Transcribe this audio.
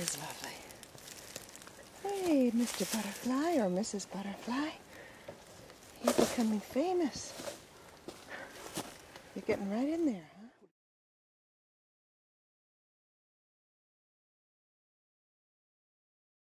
is lovely. Hey, Mr. Butterfly or Mrs. Butterfly. You're becoming famous. You're getting right in there.